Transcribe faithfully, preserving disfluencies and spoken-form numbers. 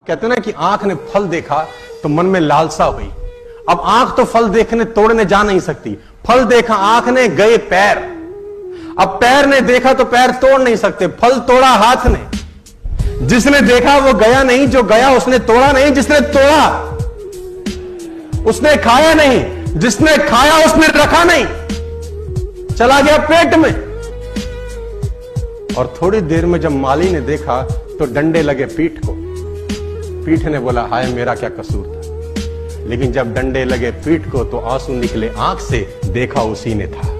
कहते ना कि आंख ने फल देखा तो मन में लालसा हुई। अब आंख तो फल देखने तोड़ने जा नहीं सकती। फल देखा आंख ने, गए पैर। अब पैर ने देखा तो पैर तोड़ नहीं सकते, फल तोड़ा हाथ ने। जिसने देखा वो गया नहीं, जो गया उसने तोड़ा नहीं। जिसने तोड़ा उसने खाया नहीं, जिसने खाया उसने रखा नहीं, चला गया पेट में। और थोड़ी देर में जब माली ने देखा तो डंडे लगे पीठ को। पीठ ने बोला हाय मेरा क्या कसूर था। लेकिन जब डंडे लगे पीठ को तो आंसू निकले आंख से, देखा उसी ने था।